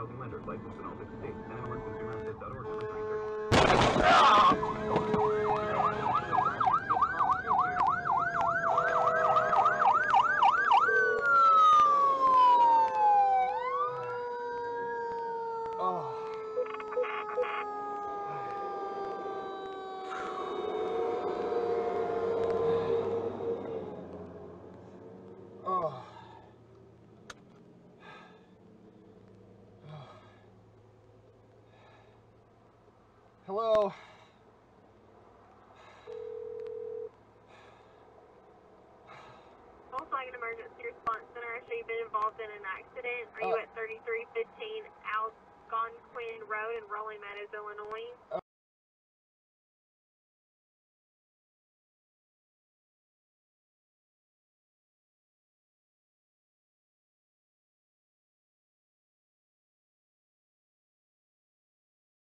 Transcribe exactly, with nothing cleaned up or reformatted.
housing lender, licensed in all fifty states, and m l s consumer access dot org, number three thirty. Hello? Volkswagen Emergency Response Center. I show you've been involved in an accident. Are Uh, you at thirty-three fifteen Algonquin Road in Rolling Meadows, Illinois?